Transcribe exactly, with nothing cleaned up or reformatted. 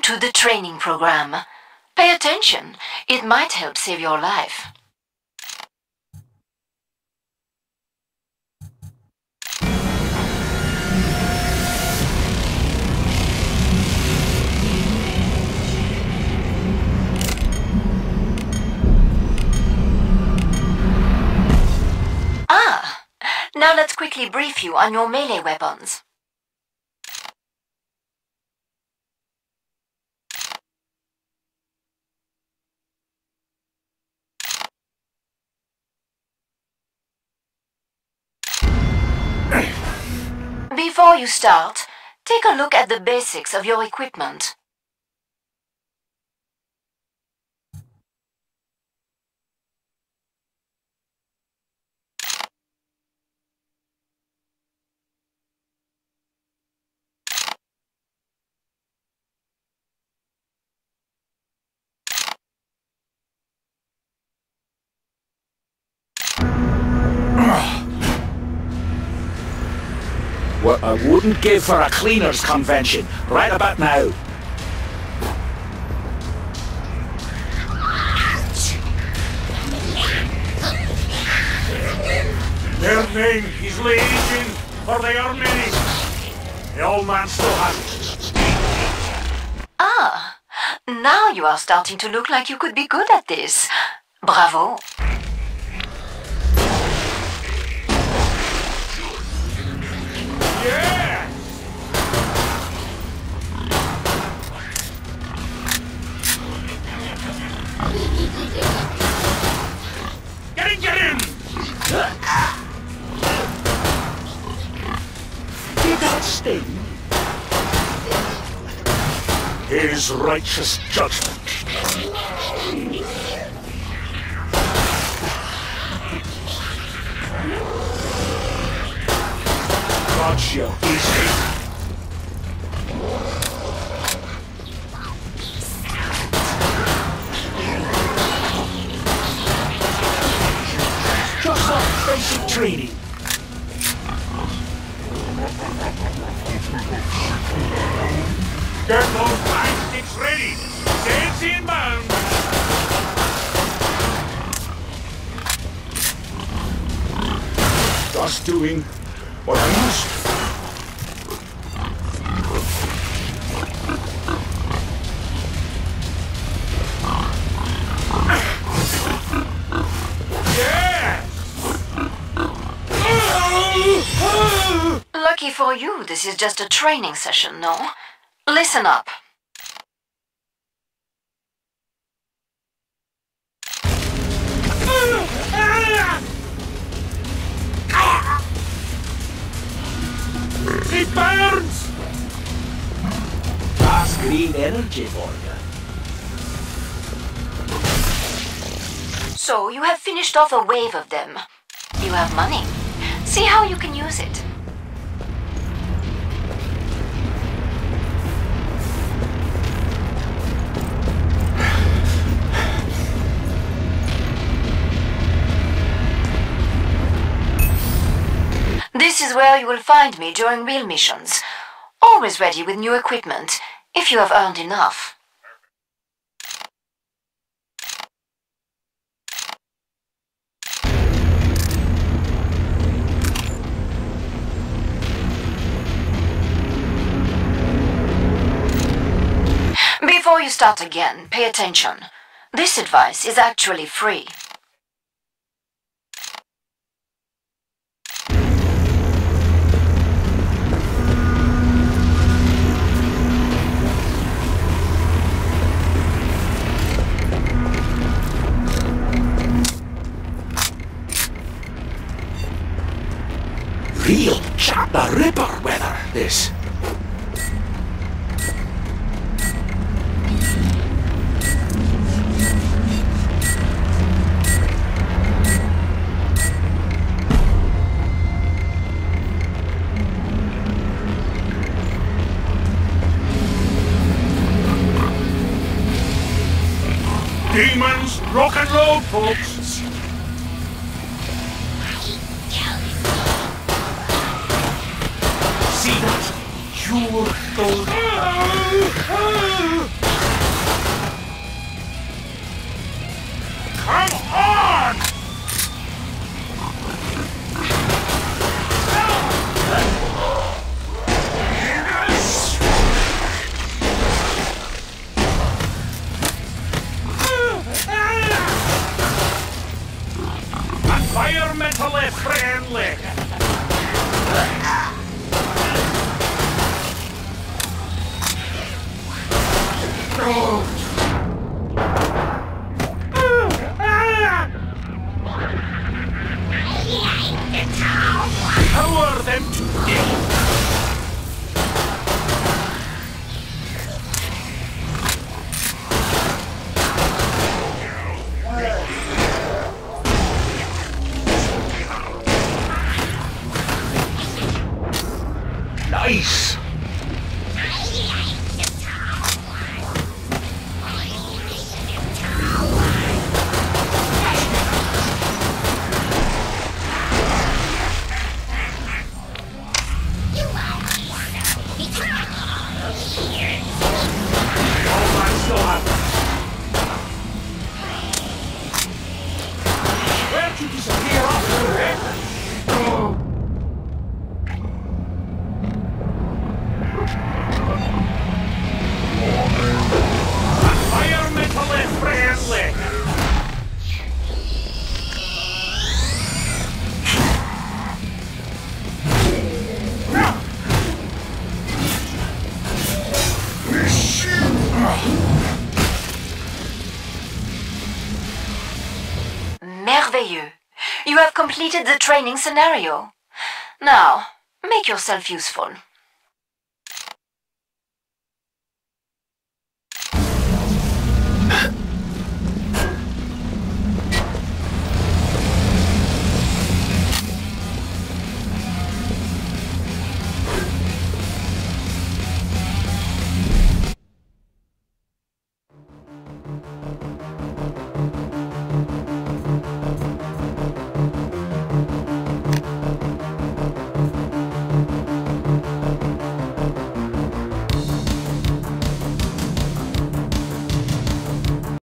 to the training program. Pay attention. It might help save your life. Ah! Now let's quickly brief you on your melee weapons. Before you start, take a look at the basics of your equipment. What I wouldn't give for a cleaners convention, right about now. Their name is Legion, for they are many. The old man still has it. Ah, now you are starting to look like you could be good at this. Bravo. Yeah! Get in, get in! Did that sting? His righteous judgment. Gotcha. Easy. Just some basic training. Get those flying sticks ready. Sails inbound. Just doing what I used to. Lucky for you, this is just a training session, no? Listen up. It burns! That's green energy for you. So, you have finished off a wave of them. You have money. See how you can use it. This is where you will find me during real missions. Always ready with new equipment, if you have earned enough. Before you start again, pay attention. This advice is actually free. Real Jack the Ripper weather, this. Demons, rock and roll, folks! See that? Come on! Environmentally friendly. Power them to death. Nice! Where'd you disappear off to, eh? Environmentally friendly. Merveilleux. You have completed the training scenario. Now, make yourself useful.